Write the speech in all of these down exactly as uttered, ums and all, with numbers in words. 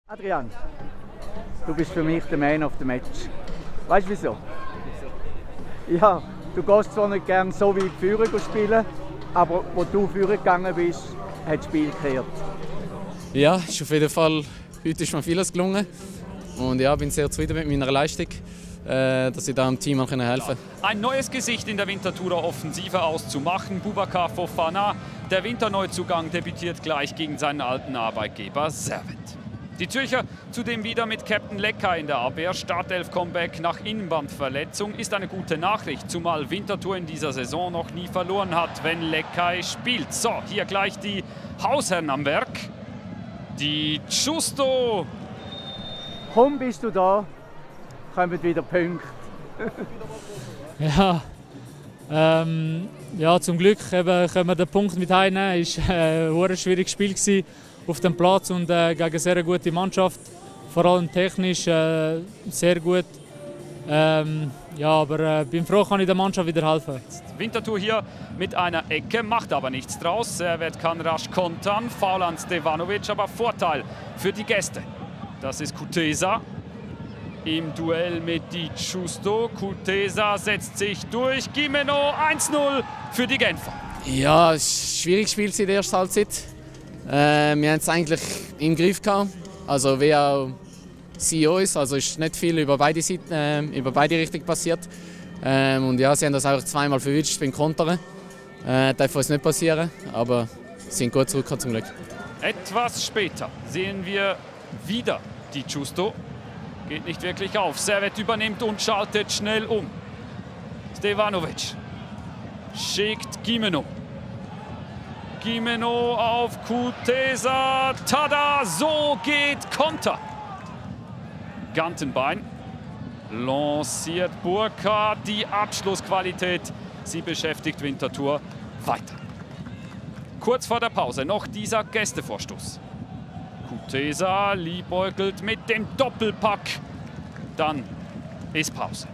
Adrian, du bist für mich der Man of the Match. Weißt du wieso? Ja, du gehst zwar nicht gerne so weit führen spielen, aber wo du führen gegangen bist, hat das Spiel gekehrt. Ja, ist auf jeden Fall, heute ist mir vieles gelungen. Und ja, bin sehr zufrieden mit meiner Leistung, äh, dass ich da dem Team helfen konnte. Ein neues Gesicht in der Winterthurer Offensive auszumachen. Boubacar Fofana, der Winterneuzugang, debütiert gleich gegen seinen alten Arbeitgeber Servette. Die Zürcher zudem wieder mit Captain Leckay in der Abwehr. Startelf-Comeback nach Innenbandverletzung ist eine gute Nachricht, zumal Winterthur in dieser Saison noch nie verloren hat, wenn Leckay spielt. So, hier gleich die Hausherren am Werk. Die Giusto. Komm, bist du da, kommen wieder Punkte. ja, ähm, ja, zum Glück eben, können wir den Punkt mit heimnehmen. Es war äh, ein schwieriges Spiel gewesen auf dem Platz und äh, gegen eine sehr gute Mannschaft. Vor allem technisch äh, sehr gut. Ähm, ja, aber äh, bin froh, kann ich der Mannschaft wieder helfen. Winterthur hier mit einer Ecke, macht aber nichts draus. Servette kann rasch kontern. Foul an Stevanovic, aber Vorteil für die Gäste. Das ist Kutesa im Duell mit Di Giusto. Kutesa setzt sich durch. Gimeno eins null für die Genfer. Ja, es war ein schwieriges Spiel in der ersten Halbzeit. Äh, wir haben es eigentlich im Griff gehabt. Also wie auch sie uns. Also ist nicht viel über beide Seiten, äh, über beide Richtungen passiert. Ähm, und ja, sie haben das auch zweimal verwünscht beim Kontern. Äh, darf uns nicht passieren, aber sie sind gut zurückgekommen zum Glück. Etwas später sehen wir wieder Di Giusto. Geht nicht wirklich auf. Servette übernimmt und schaltet schnell um. Stevanovic schickt Gimeno. Gimeno auf Kutesa. Tada, so geht Konter. Gantenbein lanciert Burkhardt. Die Abschlussqualität, sie beschäftigt Winterthur weiter. Kurz vor der Pause noch dieser Gästevorstoß. Kutesa liebäugelt mit dem Doppelpack. Dann ist Pause.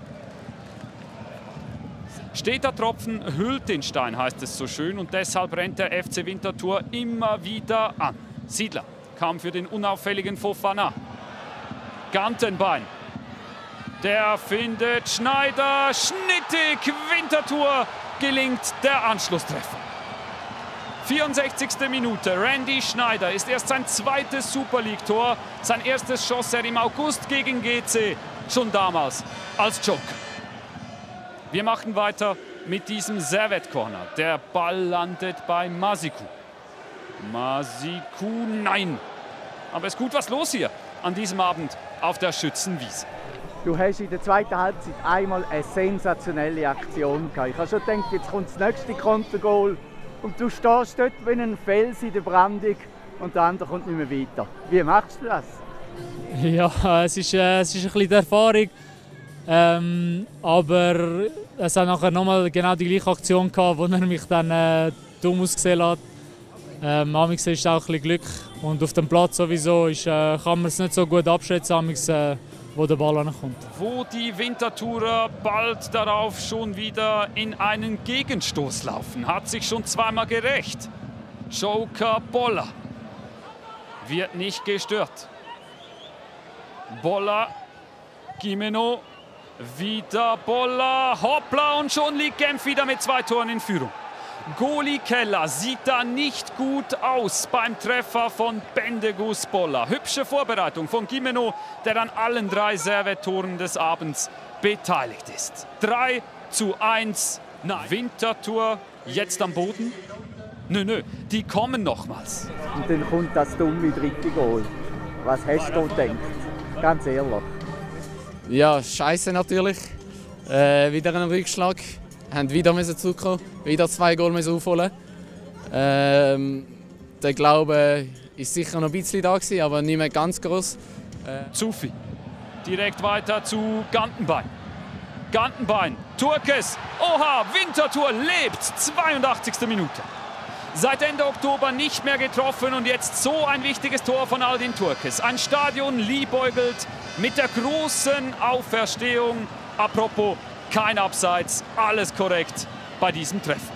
Steter Tropfen hüllt den Stein, heißt es so schön. Und deshalb rennt der F C Winterthur immer wieder an. Siedler kam für den unauffälligen Fofana. Gantenbein. Der findet Schneider. Schnittig. Winterthur gelingt der Anschlusstreffer. vierundsechzigste Minute. Randy Schneider ist erst sein zweites Super League-Tor. Sein erstes schoss er im August gegen G C. Schon damals als Joker. Wir machen weiter mit diesem Servette-Corner. Der Ball landet bei Masiku. Masiku, nein. Aber es ist gut was los hier an diesem Abend auf der Schützenwiese. Du hast in der zweiten Halbzeit einmal eine sensationelle Aktion gehabt. Ich habe schon gedacht, jetzt kommt das nächste Kontergoal. Und du stehst dort wie ein Fels in der Brandung und der andere kommt nicht mehr weiter. Wie machst du das? Ja, es ist, äh, es ist ein bisschen die Erfahrung. Ähm, aber es hat nachher nochmal genau die gleiche Aktion gehabt, wo er mich dann äh, dumm ausgesehen hat. Ähm, amigs ist auch ein bisschen Glück und auf dem Platz sowieso ist, äh, kann man es nicht so gut abschätzen, amigs, äh, wo der Ball ankommt. Wo die Winterthurer bald darauf schon wieder in einen Gegenstoß laufen, hat sich schon zweimal gerecht. Joker Bolla wird nicht gestört. Bolla, Gimeno. Wieder Bolla, hoppla, und schon liegt Genf wieder mit zwei Toren in Führung. Goli Keller sieht da nicht gut aus beim Treffer von Bendegus Bolla. Hübsche Vorbereitung von Gimeno, der an allen drei Servette-Toren des Abends beteiligt ist. drei zu eins. Nein. Winterthur jetzt am Boden. Nö, nö, die kommen nochmals. Und dann kommt das dumme dritte Goal. Was hast du gedacht? Ganz ehrlich. Ja, scheiße natürlich. Äh, wieder einen Rückschlag. Haben wieder müssen zurückkommen, wieder zwei Goal müssen aufholen. Ähm, der Glaube ist sicher noch ein bisschen da gewesen, aber nicht mehr ganz groß. Äh. Zufi. Direkt weiter zu Gantenbein. Gantenbein. Turkes. Oha, Winterthur lebt. zweiundachtzigste Minute. Seit Ende Oktober nicht mehr getroffen und jetzt so ein wichtiges Tor von Aldin Turkes. Ein Stadion liebäugelt mit der großen Auferstehung. Apropos, kein Abseits, alles korrekt bei diesem Treffer.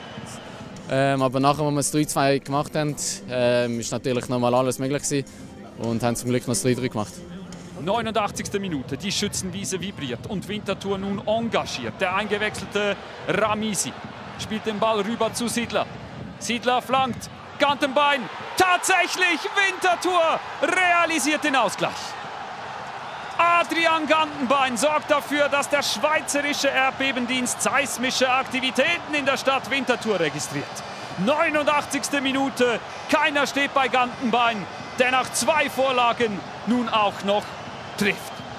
Ähm, aber nachher, als wir das drei zwei gemacht haben, ähm, ist natürlich noch mal alles möglich gewesen. und haben zum Glück noch das drei drei gemacht. neunundachtzigste Minute, die Schützenwiese vibriert und Winterthur nun engagiert. Der eingewechselte Ramisi spielt den Ball rüber zu Siedler. Siedler flankt, Gantenbein, tatsächlich Winterthur realisiert den Ausgleich. Adrian Gantenbein sorgt dafür, dass der schweizerische Erdbebendienst seismische Aktivitäten in der Stadt Winterthur registriert. neunundachtzigste Minute, keiner steht bei Gantenbein, der nach zwei Vorlagen nun auch noch trifft.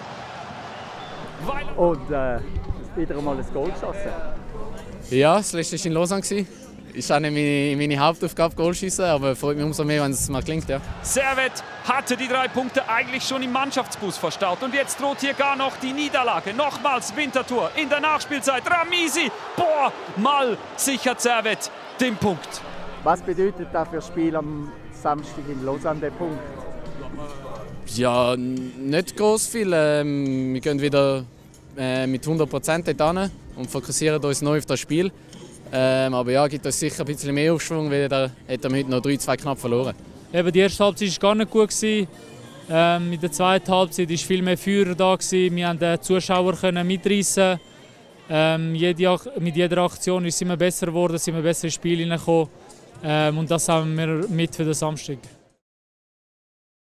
Weil Und äh, wieder einmal ein Goal geschossen. Ja, das letzte war in Lausanne. Ist auch nicht meine, meine Hauptaufgabe, Goal schießen, aber freut mich umso mehr, wenn es mal klingt. Ja. Servet hatte die drei Punkte eigentlich schon im Mannschaftsbus verstaut. Und jetzt droht hier gar noch die Niederlage. Nochmals Winterthur in der Nachspielzeit. Ramisi, boah, mal sichert Servet den Punkt. Was bedeutet das für das Spiel am Samstag in Lausanne, der Punkt? Ja, nicht groß viel. Ähm, wir gehen wieder äh, mit hundert Prozent dort hin und fokussieren uns neu auf das Spiel. Ähm, aber ja, gibt uns sicher ein bisschen mehr Aufschwung, weil da hätten wir heute noch drei zwei knapp verloren. Eben, die erste Halbzeit war gar nicht gut. Ähm, in der zweiten Halbzeit war viel mehr Feuer da. Wir konnten den Zuschauer mitreißen. Ähm, jede, mit jeder Aktion sind wir besser geworden, sind wir besser ins Spiel hineingekommen. Ähm, und das haben wir mit für den Samstag.